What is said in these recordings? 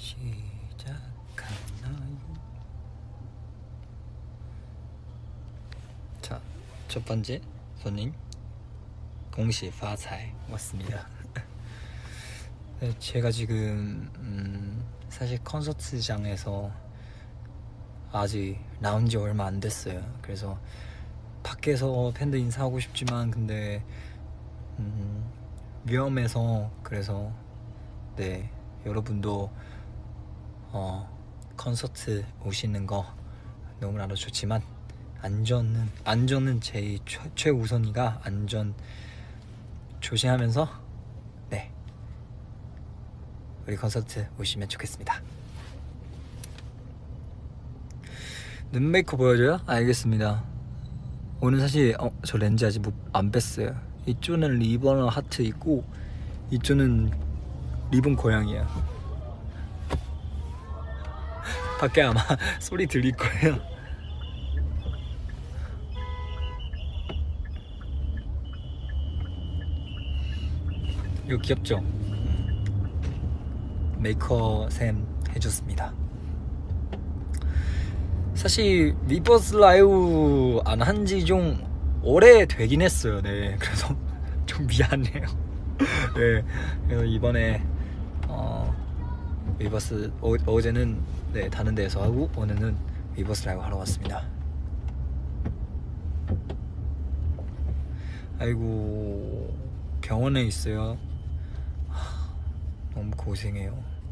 시작하나요? 자, 첫 번째 손님 공시 파사이 왔습니다. 네, 제가 지금 사실 콘서트장에서 아직 나온 지 얼마 안 됐어요. 그래서 밖에서 팬들 인사하고 싶지만 근데 위험해서, 그래서 네, 여러분도 콘서트 오시는 거 너무나도 좋지만 안전은 제일 최우선이가 안전 조심하면서 네, 우리 콘서트 오시면 좋겠습니다. 눈 메이크업 보여줘요? 알겠습니다. 오늘 사실 저 렌즈 아직 안 뺐어요. 이쪽은 리본 하트 있고 이쪽은 리본 고양이야. 밖에 아마 소리 들릴 거예요. 이거 귀엽죠? 메이커 쌤 해줬습니다. 사실 위버스 라이브 안 한 지 좀 오래 되긴 했어요. 네, 그래서 좀 미안해요. 네, 그래서 이번에 위버스 어제는 네, 다른 데에서 하고 오늘은 위버스 라이브 하러 왔습니다. 아이고, 병원에 있어요. 너무 고생해요.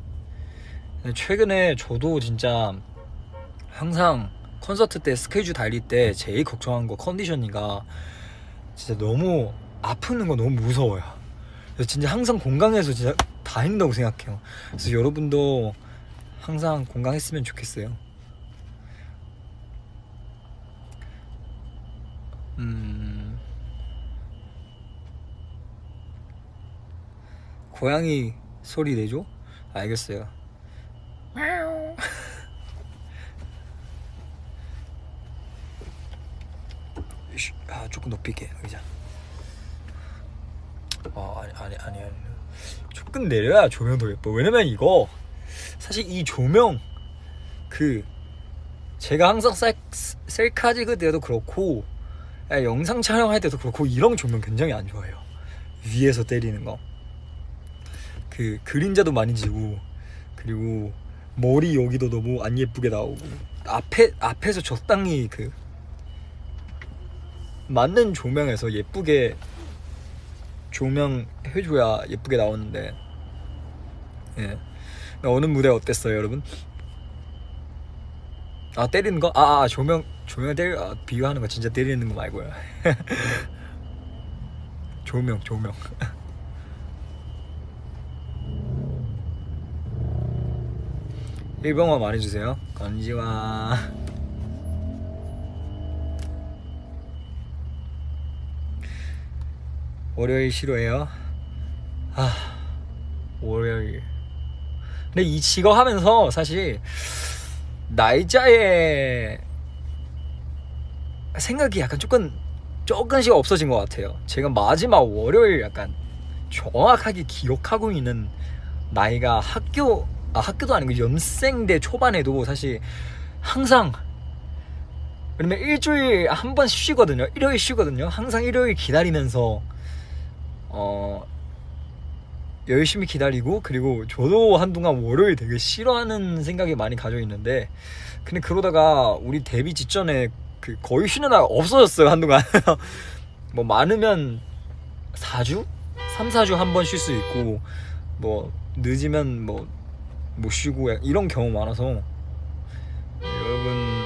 최근에 저도 진짜 항상 콘서트 때 스케줄 달릴 때 제일 걱정한 거 컨디션이가 진짜 너무 아프는 거 너무 무서워요. 그래서 진짜 항상 건강해서 진짜 다행이라고 생각해요. 그래서 여러분도 항상 건강했으면 좋겠어요. 고양이 소리 내줘? 알겠어요. 조금 높일게 의자. 아니 조금 내려야 조명 더 예뻐. 왜냐면 이거 사실 이 조명 제가 항상 셀카 찍을 때도 그렇고 영상 촬영할 때도 그렇고 이런 조명 굉장히 안 좋아해요. 위에서 때리는 거 그림자도 많이 지고, 그리고 머리 여기도 너무 안 예쁘게 나오고, 앞에서 적당히 맞는 조명에서 예쁘게 조명해줘야 예쁘게 나오는데. 예. 오늘 무대 어땠어요, 여러분? 때리는 거? 조명 비유하는 거 진짜 때리는 거 말고요. 조명. 일본어 많이 주세요. 건지와. 월요일 싫어해요? 월요일. 근데 이 직업 하면서 사실 날짜에 생각이 약간 조금씩 없어진 것 같아요. 제가 마지막 월요일 약간 정확하게 기억하고 있는 나이가 학교도 아니고 연생대 초반에도 사실 항상, 왜냐면 일주일 한 번 쉬거든요. 일요일 쉬거든요. 항상 일요일 기다리면서 열심히 기다리고, 그리고 저도 한동안 월요일 되게 싫어하는 생각이 많이 가져 있는데, 근데 그러다가 우리 데뷔 직전에 거의 쉬는 날 없어졌어요, 한동안. 뭐 많으면 4주? 3, 4주 한 번 쉴 수 있고, 뭐 늦으면 뭐 못 쉬고 이런 경우 많아서 여러분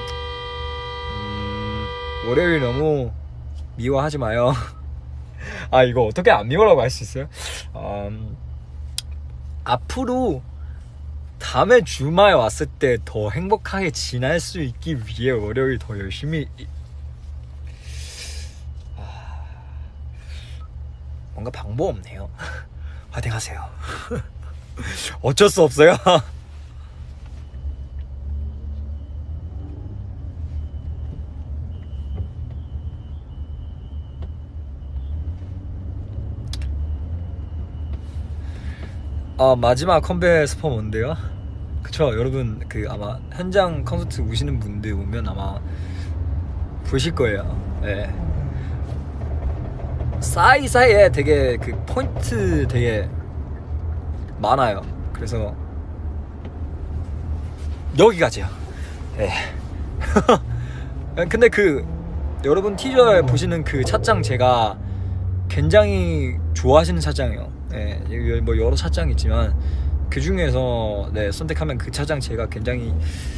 월요일 너무 미워하지 마요. 이거 어떻게 안 미워라고 할 수 있어요? 앞으로 다음에 주말 왔을 때 더 행복하게 지날 수 있기 위해 월요일 더 열심히 뭔가 방법 없네요. 화이팅 하세요. 어쩔 수 없어요. 마지막 컴백 스포 뭔데요? 그쵸. 여러분 그 아마 현장 콘서트 오시는 분들 보면 아마 보실 거예요. 네. 사이사이에 되게 그 포인트 되게 많아요. 그래서 여기까지요. 네. 근데 그 여러분 티저에 보시는 그 찻장 제가 굉장히 좋아하시는 찻장이에요. 네, 뭐 여러 찻장이 있지만 그 중에서 네, 선택하면 그 찻장 제가 굉장히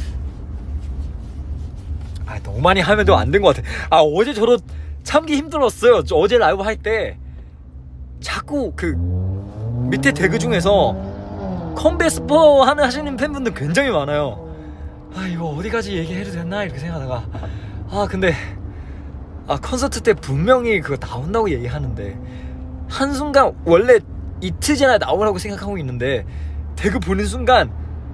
너무 많이 하면 안 된 것 같아. 어제 저도 참기 힘들었어요. 어제 라이브 할 때 자꾸 그 밑에 태그 중에서 컴백 스포 하시는 팬분들 굉장히 많아요. 이거 어디까지 얘기해도 되나 이렇게 생각하다가 근데 콘서트 때 분명히 그거 나온다고 얘기하는데 한순간 원래 이틀 전에 나오라고 생각하고 있는데 태그 보는 순간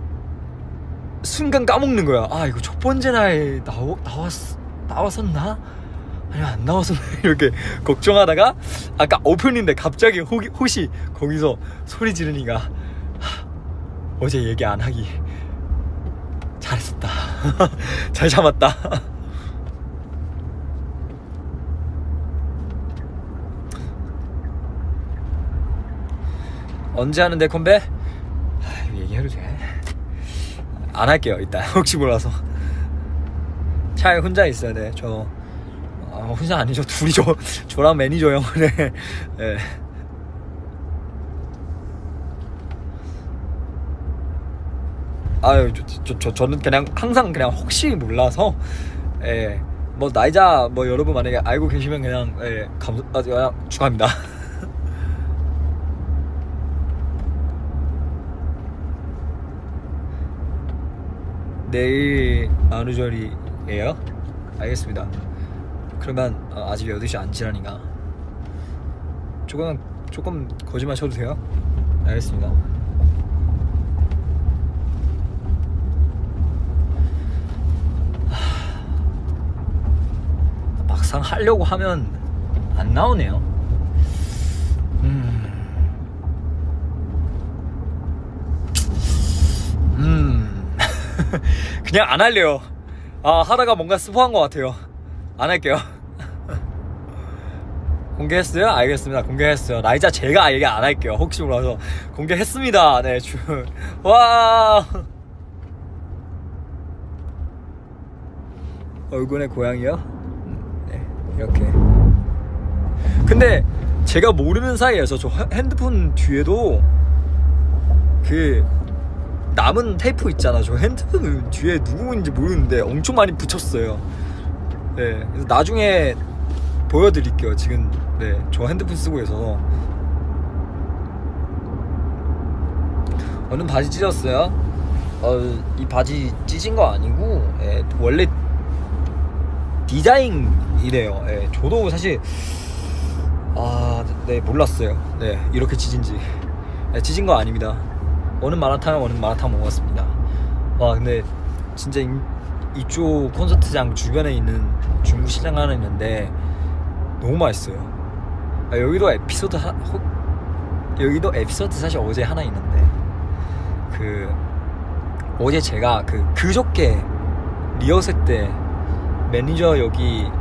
까먹는 거야. 이거 첫 번째 날 나왔었나? 아니면 안 나왔었나? 이렇게 걱정하다가 아까 오픈인데 갑자기 호시 거기서 소리 지르니까 어제 얘기 안 하기 잘했었다. 잘 참았다. 언제 하는데 컴백? 얘기해도 돼? 안 할게요. 일단 혹시 몰라서. 차에 혼자 있어야 돼. 저 혼자 아니죠. 둘이죠. 저랑 매니저 형. 네. 네. 저는 그냥 항상 그냥 혹시 몰라서 뭐 나이자 뭐 여러분 만약에 알고 계시면 그냥 그냥 축하합니다. 내일 만우절이에요? 알겠습니다. 그러면 아직 8시 안 지나니까 조금 거짓말 쳐도 돼요? 알겠습니다. 막상 하려고 하면 안 나오네요. 그냥 안 할래요. 하다가 뭔가 스포한 것 같아요. 안 할게요. 공개했어요? 알겠습니다. 공개했어요. 나이자 제가 얘기 안 할게요. 혹시 몰라서 공개했습니다. 네, 와. 얼굴의 고양이요? 네, 이렇게. 근데 제가 모르는 사이에서 저 핸드폰 뒤에도 그 남은 테이프 있잖아. 저 핸드폰 뒤에 누구인지 모르는데 엄청 많이 붙였어요. 네, 그래서 나중에 보여드릴게요. 지금 네, 저 핸드폰 쓰고 있어서. 오늘 바지 찢었어요? 이 바지 찢은 거 아니고 원래 디자인이래요. 저도 사실 네, 몰랐어요. 네, 이렇게 찢은지. 찢은 거 아닙니다. 오는 마라탕은 마라탕 먹었습니다. 와, 근데 진짜 이쪽 콘서트장 주변에 있는 중국시장 하나 있는데 너무 맛있어요. 여기도 에피소드 사실 어제 하나 있는데 어제 제가 그저께 리허설 때 매니저 여기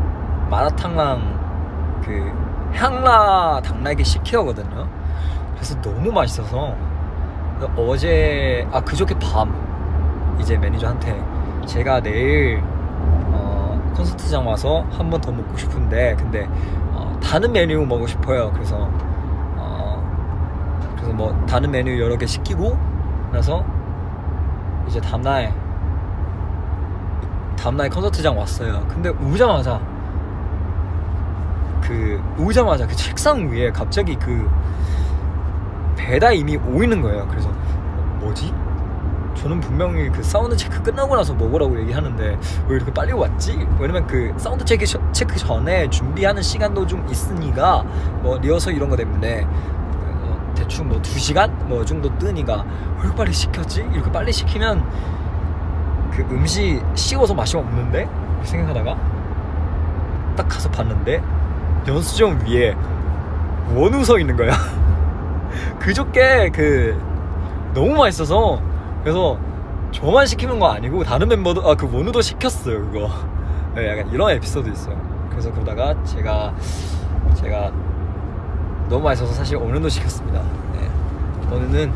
마라탕랑 향라 닭날개 시켜거든요. 그래서 너무 맛있어서 어제 그저께 밤 이제 매니저한테 제가 내일 콘서트장 와서 한 번 더 먹고 싶은데 근데 다른 메뉴 먹고 싶어요. 그래서 뭐 다른 메뉴 여러 개 시키고 나서 이제 다음날 콘서트장 왔어요. 근데 오자마자 그 책상 위에 갑자기 배달 이미 오이는 거예요. 그래서 뭐지? 저는 분명히 사운드 체크 끝나고 나서 먹으라고 얘기하는데 왜 이렇게 빨리 왔지? 왜냐면 사운드 체크 전에 준비하는 시간도 좀 있으니까 뭐 리허설 이런 거 때문에 대충 뭐 2시간 뭐 정도 뜨니까 왜 이렇게 빨리 시켰지? 이렇게 빨리 시키면 음식 식어서 맛이 없는데? 생각하다가 딱 가서 봤는데 연수정 위에 원우 서 있는 거야. 그저께 너무 맛있어서 그래서 저만 시키는 거 아니고 다른 멤버도 그 원우도 시켰어요 그거. 네, 약간 이런 에피소드 있어요. 그래서 그러다가 제가 너무 맛있어서 사실 오늘도 시켰습니다. 네. 오늘은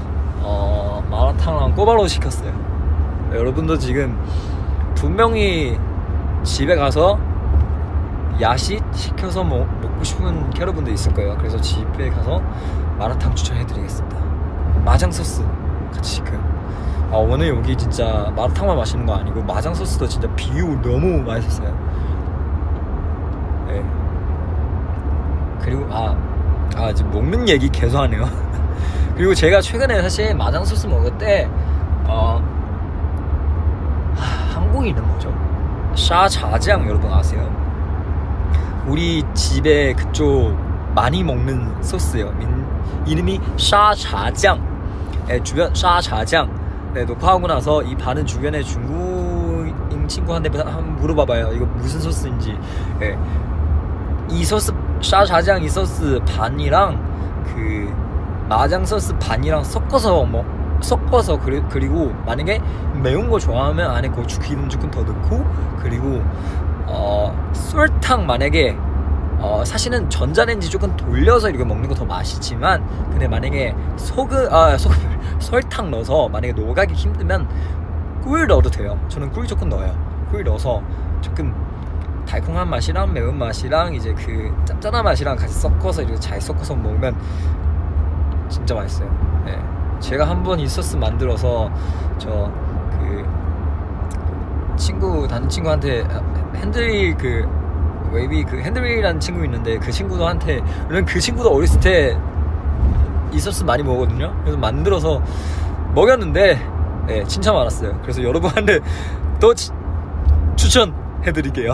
마라탕랑 꼬바로우 시켰어요. 네, 여러분도 지금 분명히 집에 가서 야식 시켜서 먹고 싶은 캐러분도 있을 거예요. 그래서 집에 가서 마라탕 추천해드리겠습니다. 마장 소스 같이 시켜요. 오늘 여기 진짜 마라탕만 마시는 거 아니고 마장 소스도 진짜 비유 너무 맛있었어요. 네. 그리고 지금 먹는 얘기 계속 하네요. 그리고 제가 최근에 사실 마장 소스 먹을 때 한국 이름 뭐죠? 샤자장 여러분 아세요? 우리 집에 그쪽 많이 먹는 소스예요. 이름이 샤자장. 네, 주변 샤자장. 네, 녹화하고 나서 이 반은 주변에 중국인 친구한테 한번 물어봐봐요. 이거 무슨 소스인지. 네. 이 소스 샤자장 이 소스 반이랑 그 마장 소스 반이랑 섞어서 그리고 만약에 매운 거 좋아하면 안에 고추 기름 조금 더 넣고 그리고 설탕 만약에 사실은 전자레인지 조금 돌려서 이렇게 먹는 거 더 맛있지만 근데 만약에 설탕 넣어서 만약에 녹아기 힘들면 꿀 넣어도 돼요. 저는 꿀 조금 넣어요. 꿀 넣어서 조금 달콤한 맛이랑 매운 맛이랑 이제 그 짭짤한 맛이랑 같이 섞어서 이렇게 잘 섞어서 먹으면 진짜 맛있어요. 네. 제가 한번 이 소스 만들어서 저 그 다른 친구한테 핸들이 웨이비 핸들이라는 친구 있는데 그 친구한테 그 친구도 어렸을 때 이 소스 많이 먹거든요. 그래서 만들어서 먹였는데 네, 칭찬 많았어요. 그래서 여러분한테 더 추천해드릴게요.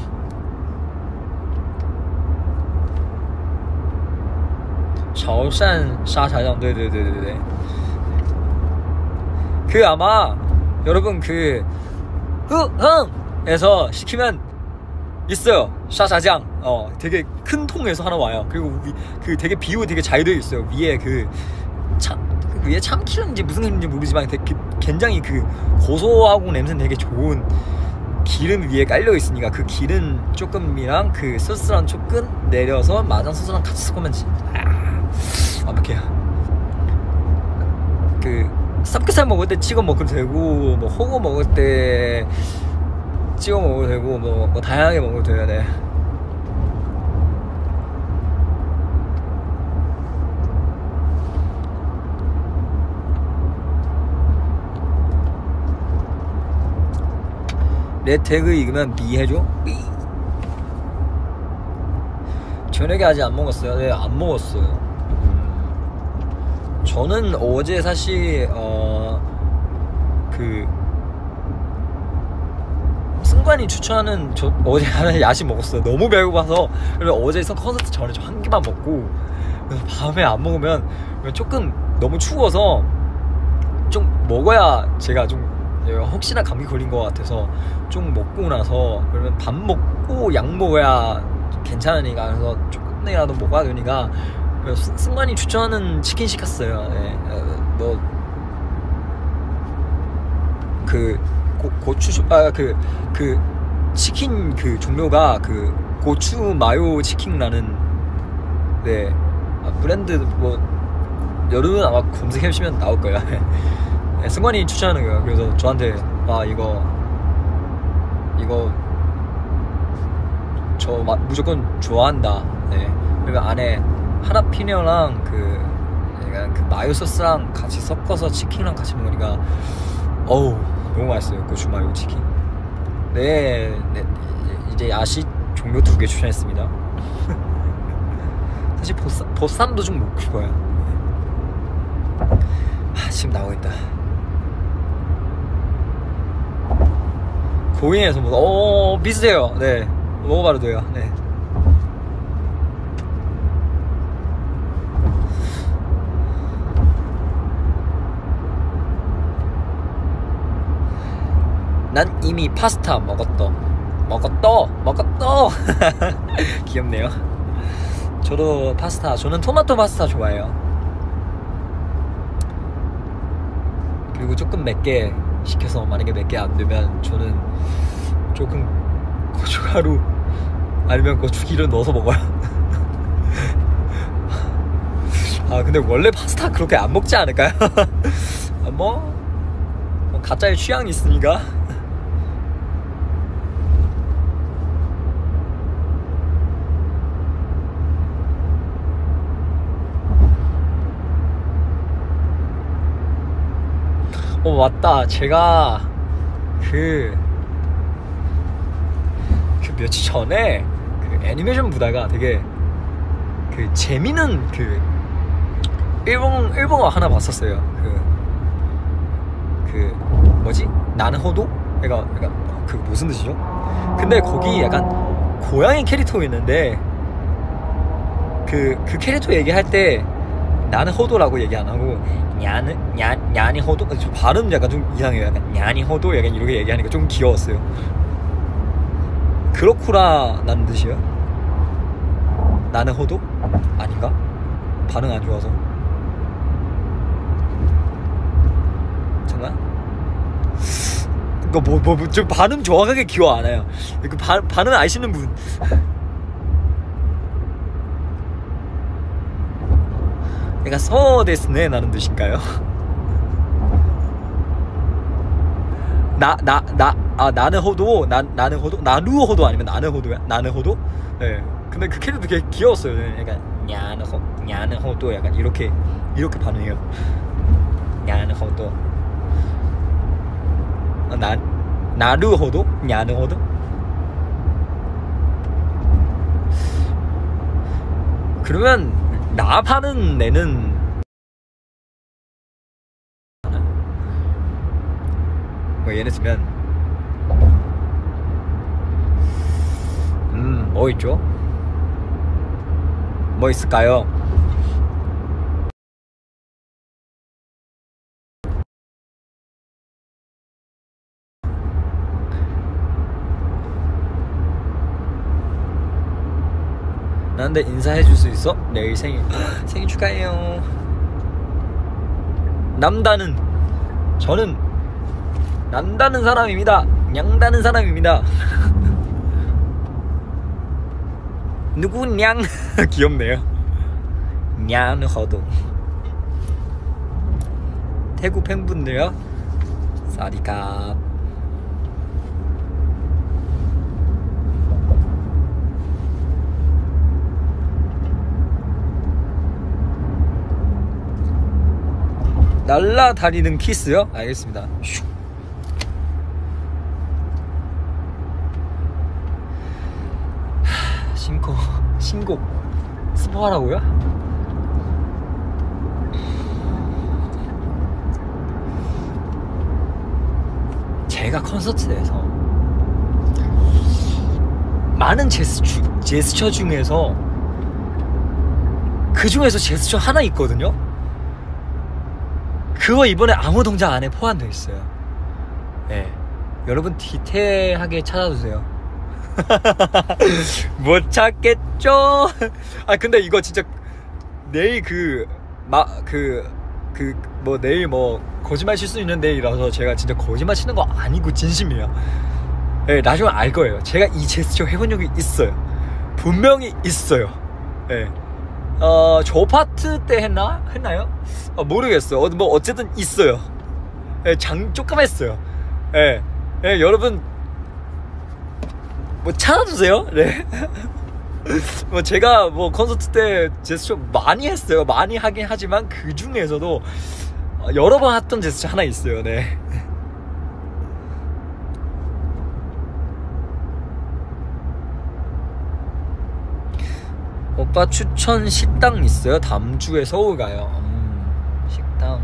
潮汕沙茶酱 네네네네. 아마 여러분 에서 시키면 있어요. 샤자장. 되게 큰 통에서 하나 와요. 그리고 되게 비유 되게 잘 되어 있어요. 위에 위에 참기름인지 무슨 기름인지 모르지만 되게 굉장히 고소하고 냄새는 되게 좋은 기름 위에 깔려 있으니까 그 기름 조금이랑 그 소스랑 조금 내려서 마장 소스랑 같이 섞으면 완벽해요. 삼겹살 먹을 때 찍어 먹어도 되고 뭐 호거 먹을 때 찍어 먹어도 되고 뭐 다양하게 먹어도 돼요. 네. 레태그 익으면 미 해줘? 미. 저녁에 아직 안 먹었어요. 네, 안 먹었어요. 저는 어제 사실 승관이 추천하는 어제 하나 야식 먹었어요. 너무 배고파서. 그래서 어제 콘서트 전에 좀 한 개만 먹고 그래서 밤에 안 먹으면 조금 너무 추워서 좀 먹어야 제가 좀 혹시나 감기 걸린 것 같아서 좀 먹고 나서 그러면 밥 먹고 약 먹어야 괜찮으니까 그래서 조금이라도 먹어야 되니까 승관이 추천하는 치킨 시켰어요. 네. 고추 치킨 종류가 고추 마요 치킨이라는 네 브랜드 여러분 아마 검색해보시면 나올 거예요. 네, 승관이 추천하는 거예요. 그래서 저한테 이거 저 무조건 좋아한다. 네. 그리고 안에 하라피뇨랑 마요 소스랑 같이 섞어서 치킨이랑 같이 먹으니까 어우 너무 맛있어요. 고추 마요 치킨. 네, 이제 야식 종류 2개 추천했습니다. 사실 보쌈도 좀 먹고 싶어요. 지금 나오겠다. 고인에서 비슷해요. 네, 먹어봐도 돼요. 네. 난 이미 파스타 먹었어. 귀엽네요. 저는 토마토 파스타 좋아해요. 그리고 조금 맵게 시켜서 만약에 맵게 안 되면 저는 조금 고춧가루 아니면 고추기름 넣어서 먹어요. 아 근데 원래 파스타 그렇게 안 먹지 않을까요? 뭐 각자의 취향이 있으니까. 맞다. 제가 그 며칠 전에 그 애니메이션 보다가 되게 그 재미있는 그 일본어 하나 봤었어요. 그 뭐지? 나는 호도? 약간 그 무슨 뜻이죠? 근데 거기 약간 고양이 캐릭터 있는데 그 캐릭터 얘기할 때 나는 호도라고 얘기 안 하고 냐니 호도? 좀 발음 약간 좀 이상해요. 약간 냐니 호도 약간 이렇게 얘기하니까 좀 귀여웠어요. 그렇구나 라는 뜻이에요. 나는 호도? 아닌가? 반응 안 좋아서. 잠깐. 이거 좀 발음 정확하게 기억 안 나요. 그 발음 아시는 분. 내가 서ですね라는 뜻인가요? 나는 호도, 나는 호도, 나루 호도 아니면 나는 호도야? 나는 호도? 네. 근데 그 캐릭터 되게 귀여웠어요. 약간 냐는 호도 약간 이렇게 반응해요. 냐는 호도. 나루 호도? 냐는 호도? 그러면 나파는 내는 뭐 예를 들면 뭐 있죠? 뭐 있을까요? 나한테 인사해줄 수 있어? 내일 생일 축하해요. 저는 난다는 사람입니다. 냥다는 사람입니다. 누구 냥? 귀엽네요. 냥허도. 태국 팬분들요. 사디캅. 날라다니는 키스요? 알겠습니다. 신곡 스포하라고요? 제가 콘서트에서 많은 제스처 중에서 그 중에서 제스처 하나 있거든요. 그거 이번에 아무 동작 안에 포함되어 있어요. 네. 여러분 디테일하게 찾아주세요. 못 찾겠죠? 아 근데 이거 진짜 내일 내일 뭐 거짓말 칠 수 있는 내일이라서 제가 진짜 거짓말 치는 거 아니고 진심이에요. 네, 나중에 알 거예요. 제가 이 제스처 해본 적이 있어요. 분명히 있어요. 네. 저 파트 때 했나요? 모르겠어요. 뭐 어쨌든 있어요. 네, 조금 했어요. 네. 네, 여러분 뭐 찾아주세요. 네. 뭐 제가 뭐 콘서트 때 제스처 많이 했어요. 많이 하긴 하지만 그 중에서도 여러 번 했던 제스처 하나 있어요. 네. 오빠 추천 식당 있어요? 다음 주에 서울 가요. 식당.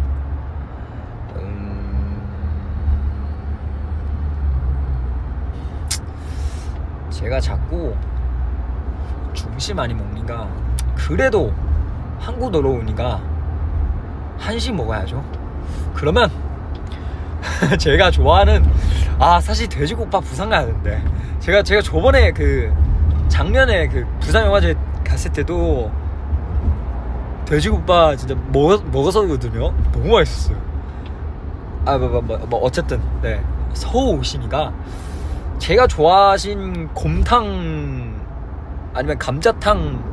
제가 자꾸 중식 많이 먹으니까 그래도 한국 들어오니까 한식 먹어야죠. 그러면 제가 좋아하는 사실 돼지국밥 부산 가야 되는데 제가 저번에 작년에 부산 영화제 갔을 때도 돼지국밥 진짜 먹었었거든요. 너무 맛있었어요. 어쨌든 네, 서오신이가 제가 좋아하신 곰탕 아니면 감자탕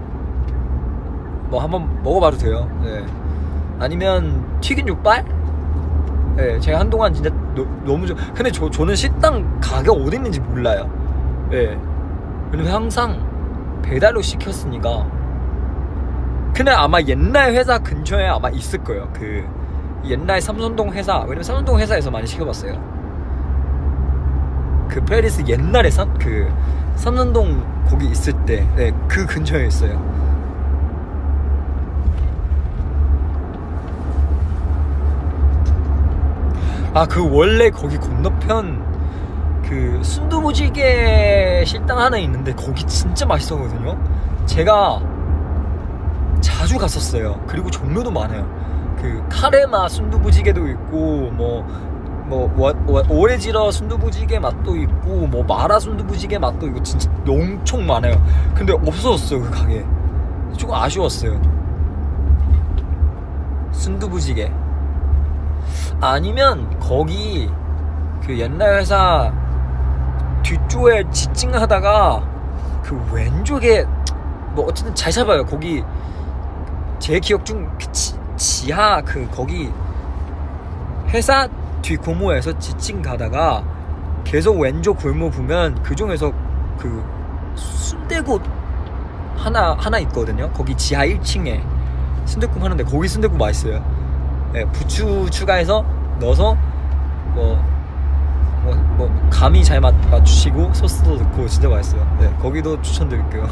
뭐 한번 먹어봐도 돼요. 네. 아니면 튀긴 족발? 네, 제가 한동안 진짜 너무 근데 저는 식당 가격 어디 있는지 몰라요. 네. 왜냐면 항상 배달로 시켰으니까. 근데 아마 옛날 회사 근처에 아마 있을 거예요. 그 옛날 삼선동 회사, 왜냐면 삼선동 회사에서 많이 시켜봤어요. 그 페리스 옛날에 그 삼선동 거기 있을 때, 네, 그 근처에 있어요. 그 원래 거기 건너편 그 순두부찌개 식당 하나 있는데 거기 진짜 맛있었거든요. 제가 자주 갔었어요. 그리고 종류도 많아요. 그 카레맛 순두부찌개도 있고 오레지러 순두부찌개 맛도 있고 뭐 마라 순두부찌개 맛도 있고 진짜 엄청 많아요. 근데 없어졌어요. 그 가게 조금 아쉬웠어요. 순두부찌개 아니면 거기 그 옛날 회사 뒤쪽에 지칭하다가 그 왼쪽에 뭐 어쨌든 잘 잡아요. 거기 제 기억 중 그 지하 그 거기 회사 뒷고모에서 지칭 가다가 계속 왼쪽 골목 보면 그 중에서 그 순대국 하나 있거든요. 거기 지하 1층에 순대국 하는데 거기 순대국 맛있어요. 네, 부추 추가해서 넣어서 감이 잘 맞추시고 소스도 넣고 진짜 맛있어요. 네, 거기도 추천드릴게요.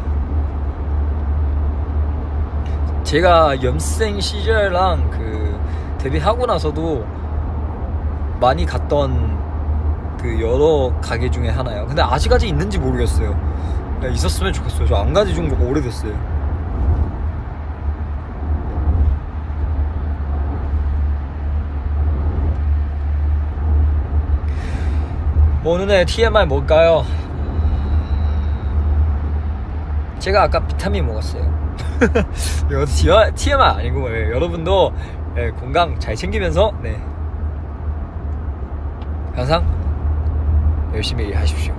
제가 연습생 시절랑 그 데뷔하고 나서도 많이 갔던 그 여러 가게 중에 하나예요. 근데 아직까지 있는지 모르겠어요. 네, 있었으면 좋겠어요. 저 안 가지 좀 오래됐어요. 오늘의 TMI 뭘까요? 제가 아까 비타민 먹었어요. 이거 TMI 아니고 여러분도 건강 잘 챙기면서 항상 열심히 일하십시오.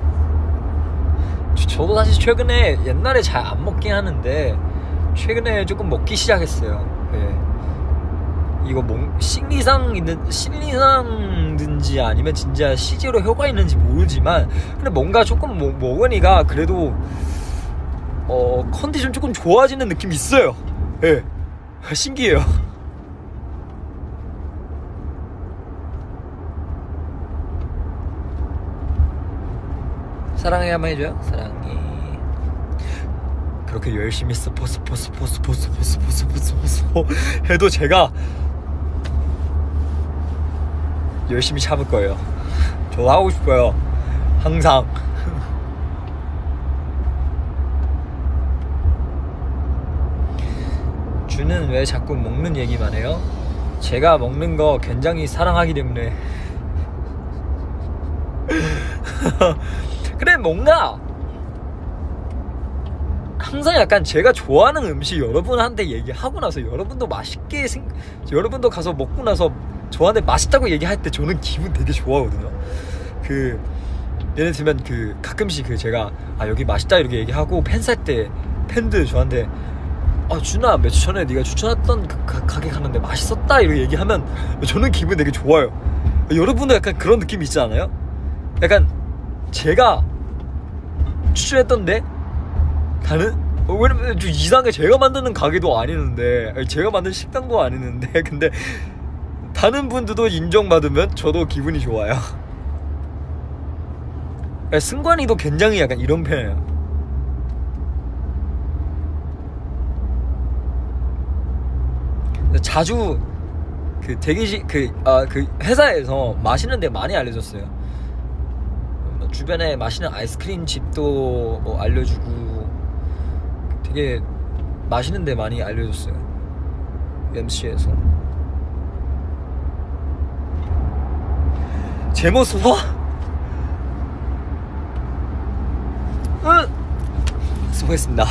저도 사실 최근에 옛날에 잘 안 먹긴 하는데 최근에 조금 먹기 시작했어요. 이거 심리상든지 아니면 진짜 실제로 효과 있는지 모르지만 근데 뭔가 조금 먹으니까 그래도 컨디션 조금 좋아지는 느낌이 있어요. 예. 신기해요. 사랑해 한번 해줘요. 사랑해. 그렇게 열심히 스포 해도 제가 열심히 참을 거예요. 저도 하고 싶어요. 항상. 주는 왜 자꾸 먹는 얘기만 해요? 제가 먹는 거 굉장히 사랑하기 때문에. 그래 뭔가 항상 약간 제가 좋아하는 음식 여러분한테 얘기하고 나서 여러분도 맛있게 여러분도 가서 먹고 나서 저한테 맛있다고 얘기할 때 저는 기분 되게 좋아하거든요. 그 예를 들면 그 가끔씩 그 제가 여기 맛있다 이렇게 얘기하고 팬 살 때 팬들 저한테 준아 며칠 전에 네가 추천했던 그 가게 갔는데 맛있었다 이렇게 얘기하면 저는 기분 되게 좋아요. 여러분도 약간 그런 느낌 있지 않아요? 약간 제가 추천했던데 다른 왜냐면 좀 이상하게 제가 만드는 가게도 아니는데 제가 만든 식당도 아니는데 근데 다른 분들도 인정받으면 저도 기분이 좋아요. 승관이도 굉장히 약간 이런 편이에요. 자주 그 대기실 그 회사에서 맛있는 데 많이 알려줬어요. 주변에 맛있는 아이스크림 집도 뭐 알려주고 되게 맛있는 데 많이 알려줬어요. MC에서 제 모습 봐? 수고했습니다.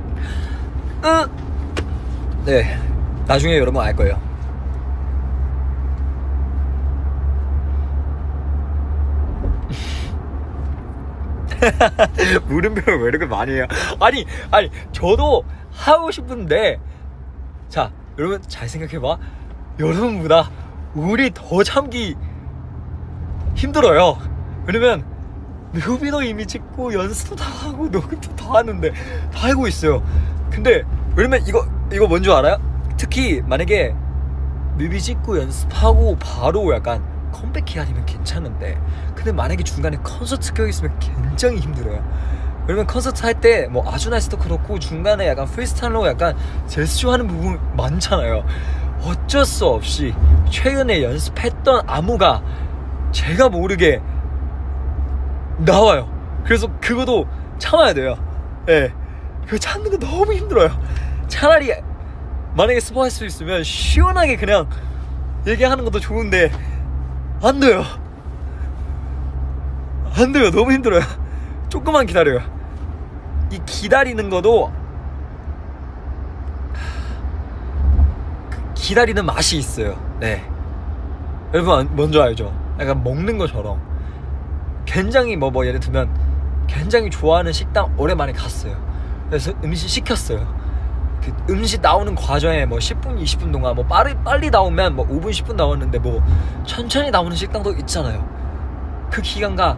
네, 나중에 여러분 알 거예요. 물음표를 왜 이렇게 많이 해요? 아니 저도 하고 싶은데, 자 여러분 잘 생각해봐. 여러분보다 우리 더 참기 힘들어요. 왜냐면 뮤비도 이미 찍고 연습도 다 하고 녹음도 다 하는데 다 하고 있어요. 근데 왜냐면 이거 뭔 줄 알아요? 특히 만약에 뮤비 찍고 연습하고 바로 약간 컴백해야 되면 괜찮은데, 근데 만약에 중간에 콘서트 껴있으면 굉장히 힘들어요. 왜냐면 콘서트 할 때 뭐 아주나이스도 그렇고 중간에 약간 프리스타일로 약간 제스처 하는 부분 많잖아요. 어쩔 수 없이 최근에 연습했던 안무가 제가 모르게 나와요. 그래서 그것도 참아야 돼요. 예. 그거 참는 거 너무 힘들어요. 차라리 만약에 스포할 수 있으면 시원하게 그냥 얘기하는 것도 좋은데 안 돼요. 안 돼요. 너무 힘들어요. 조금만 기다려요. 이 기다리는 것도 기다리는 맛이 있어요. 네. 여러분 뭔지 알죠? 약간 먹는 것처럼 굉장히 뭐 예를 들면 굉장히 좋아하는 식당 오랜만에 갔어요. 그래서 음식 시켰어요. 그 음식 나오는 과정에 뭐 10분 20분 동안 뭐 빨리 나오면 뭐 5분 10분 나왔는데 뭐 천천히 나오는 식당도 있잖아요. 그 기간가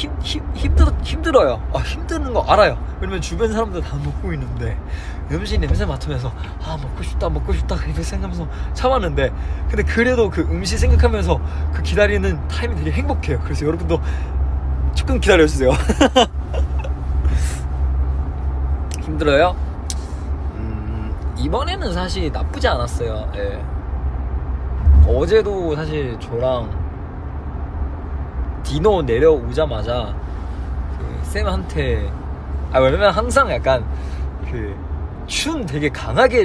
힘들어요. 힘드는 거 알아요. 왜냐면 주변 사람들 다 먹고 있는데 음식 냄새 맡으면서 먹고 싶다 이렇게 생각하면서 참았는데, 근데 그래도 그 음식 생각하면서 그 기다리는 타임이 되게 행복해요. 그래서 여러분도 조금 기다려주세요. 힘들어요? 이번에는 사실 나쁘지 않았어요. 예. 어제도 사실 저랑 디노 내려오자마자 그 쌤한테, 왜냐면 항상 약간 그 춤 되게 강하게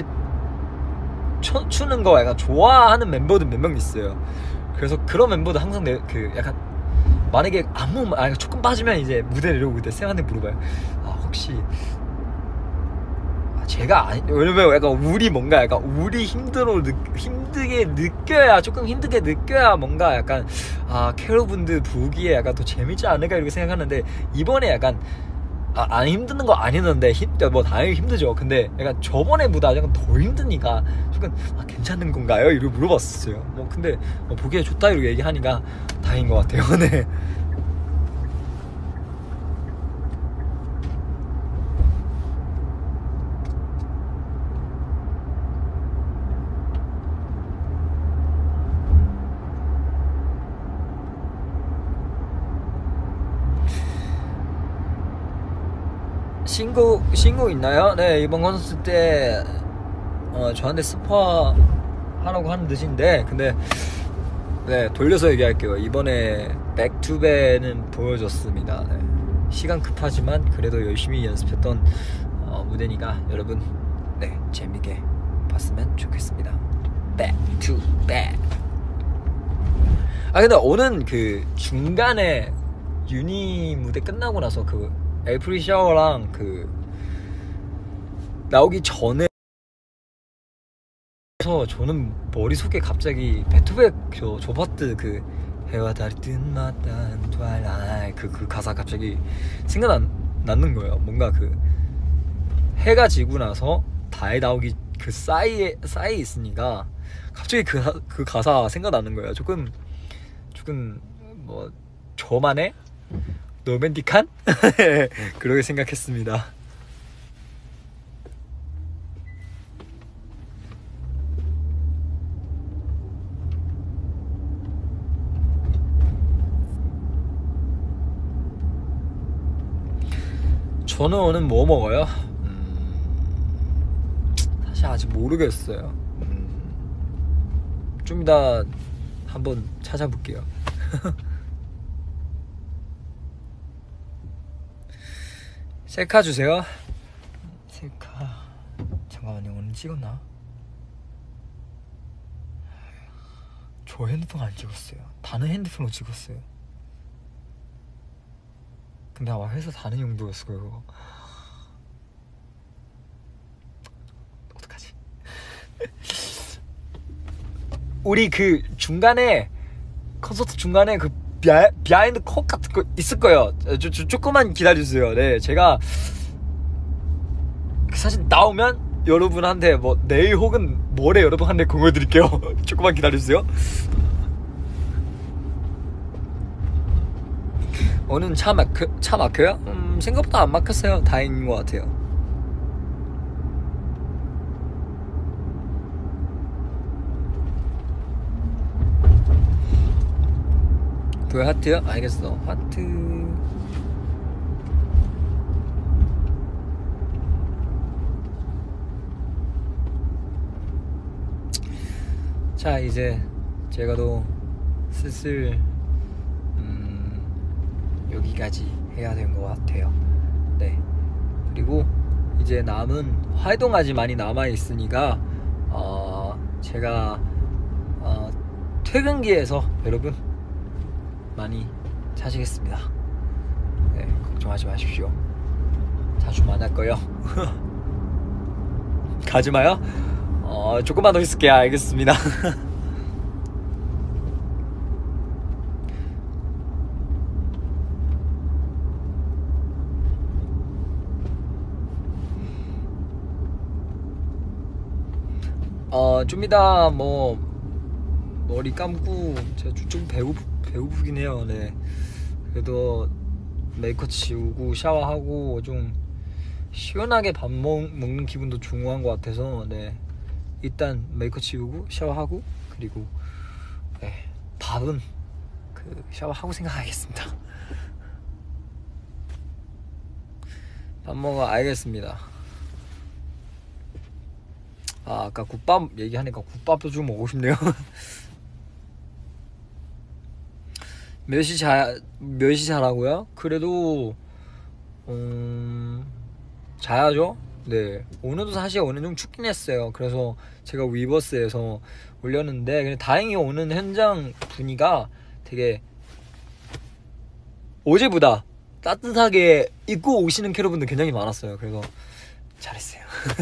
추는 거 약간 좋아하는 멤버들 몇 명 있어요. 그래서 그런 멤버들 항상 그 약간 만약에 조금 빠지면 이제 무대 내려오고 때 쌤한테 물어봐요. 혹시 제가 왜냐면 약간 우리 뭔가 약간 우리 힘들게 느껴야 뭔가 약간 캐럿분들 보기에 약간 더 재밌지 않을까 이렇게 생각하는데, 이번에 약간 안 힘드는 거 아니는데 뭐 당연히 힘들죠. 근데 약간 저번에보다 약간 더 힘드니까 조금 괜찮은 건가요? 이렇게 물어봤었어요. 뭐 근데 보기에 좋다 이렇게 얘기하니까 다행인 것 같아요. 네. 신곡 있나요? 네, 이번 콘서트 때 저한테 스포 하라고 하는 듯인데, 근데 네, 돌려서 얘기할게요. 이번에 백투백은 보여줬습니다. 네. 시간 급하지만 그래도 열심히 연습했던 무대니까 여러분 네, 재밌게 봤으면 좋겠습니다. 백투백. 근데 오는 그 중간에 유니 무대 끝나고 나서 그 에이프릴 샤워랑 그 나오기 전에 저는 머릿속에 갑자기 백투백 저 파트 그 해와 달이 뜬마다 twilight 그 가사 갑자기 생각나는 거예요. 뭔가 그 해가 지고 나서 달 나오기 그 사이에 있으니까 갑자기 그 가사 생각나는 거예요. 조금 뭐 저만의 로맨틱한 그렇게 생각했습니다. 저는 오늘 뭐 먹어요? 사실 아직 모르겠어요. 좀 이따 한번 찾아볼게요. 셀카 주세요. 셀카 잠깐만요. 오늘 찍었나? 저 핸드폰 안 찍었어요. 다른 핸드폰으로 찍었어요. 근데 아마 회사 다른 용도였을 거예요. 어떡하지? 우리 그 중간에 콘서트 중간에 그 비하인드 컷 같은 거 있을 거예요. 조금만 기다려주세요. 네, 제가 그 사진 나오면 여러분한테 뭐 내일 혹은 모레 여러분한테 공유 드릴게요. 조금만 기다려주세요. 오늘 차 막혀요? 생각보다 안 막혔어요. 다행인 것 같아요. 그 하트요? 알겠어. 하트. 자, 이제 제가 또 슬슬 여기까지 해야 된 것 같아요. 네. 그리고 이제 남은 활동까지 많이 남아 있으니까 제가 퇴근기에서 여러분 많이 찾으겠습니다. 네, 걱정하지 마십시오. 자주 만날 거예요. 가지 마요. 조금만 더 있을게요. 알겠습니다. 좀 이따 뭐 머리 감고 제가 좀 배고프긴 해요. 네. 그래도 메이크업 지우고 샤워하고 좀 시원하게 밥 먹는 기분도 중요한 것 같아서 네. 일단 메이크업 지우고 샤워하고 그리고 네, 밥은 그 샤워하고 생각하겠습니다. 밥 먹어 알겠습니다. 아까 국밥 얘기하니까 국밥도 좀 먹고 싶네요. 몇 시 자라고요? 그래도 자야죠. 네, 오늘도 사실 오늘 좀 춥긴 했어요. 그래서 제가 위버스에서 올렸는데 근데 다행히 오는 현장 분위기가 되게 어제보다 따뜻하게 입고 오시는 캐러분들 굉장히 많았어요. 그래서 잘했어요.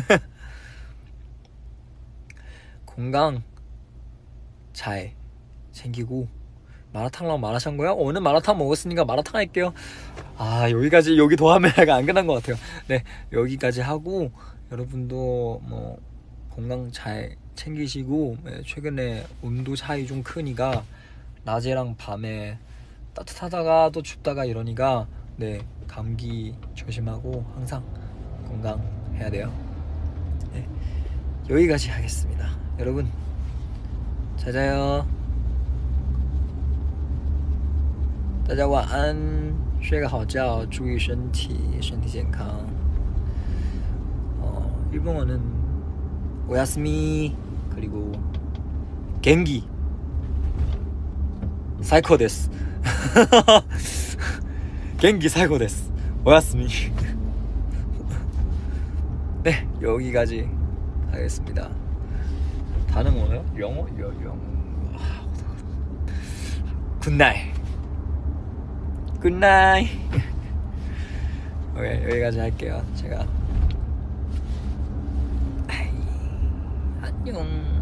건강 잘 챙기고 마라탕랑 마라샹궈요? 오늘 마라탕 먹었으니까 마라탕 할게요. 여기 더 하면 약간 안 끝난 것 같아요. 네, 여기까지 하고 여러분도 뭐 건강 잘 챙기시고 최근에 온도 차이 좀 크니까 낮에랑 밤에 따뜻하다가 또 춥다가 이러니까 네, 감기 조심하고 항상 건강해야 돼요. 네, 여기까지 하겠습니다. 여러분 잘 자요. 大家晚安，睡个好觉，注意身体健康。일본어는 오야스미 그리고 겐기 사이코 데스. 겐기 사이코 데스. 오야스미. 네, 여기까지 하겠습니다. 다른 거요? 영어? 굿나잇. 굿나잇. 오케이, 여기까지 할게요. 제가 안녕.